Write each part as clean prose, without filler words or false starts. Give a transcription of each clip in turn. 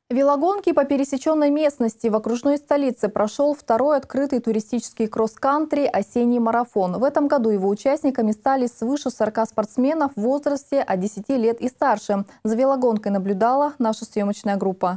Велогонки по пересеченной местности в окружной столице прошел второй открытый туристический кросс-кантри «Осенний марафон». В этом году его участниками стали свыше 40 спортсменов в возрасте от 10 лет и старше. За велогонкой наблюдала наша съемочная группа.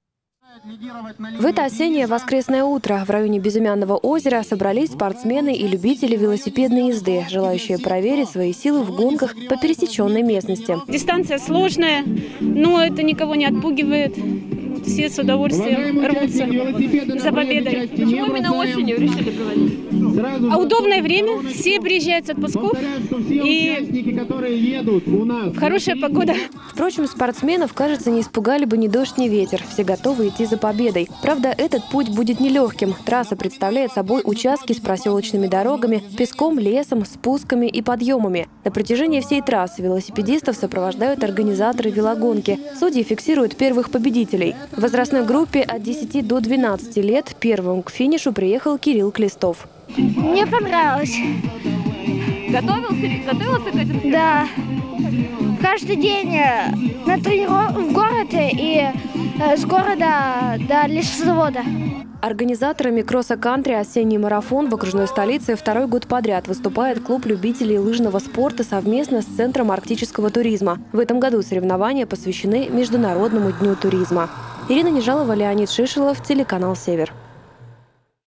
В это осеннее воскресное утро в районе Безымянного озера собрались спортсмены и любители велосипедной езды, желающие проверить свои силы в гонках по пересеченной местности. Дистанция сложная, но это никого не отпугивает. Все с удовольствием рвутся за победой. Почему именно осенью решили проводить? А удобное время, все приезжают с отпусков и хорошая погода. Впрочем, спортсменов, кажется, не испугали бы ни дождь, ни ветер. Все готовы идти за победой. Правда, этот путь будет нелегким. Трасса представляет собой участки с проселочными дорогами, песком, лесом, спусками и подъемами. На протяжении всей трассы велосипедистов сопровождают организаторы велогонки. Судьи фиксируют первых победителей. В возрастной группе от 10 до 12 лет первым к финишу приехал Кирилл Клестов. Мне понравилось. Готовился к этим? Да. Каждый день на тренировку в город и с города до лесозавода. Организаторами кросса-кантри «Осенний марафон» в окружной столице второй год подряд выступает клуб любителей лыжного спорта совместно с Центром арктического туризма. В этом году соревнования посвящены Международному дню туризма. Ирина Нежалова, Леонид Шишелов, телеканал «Север».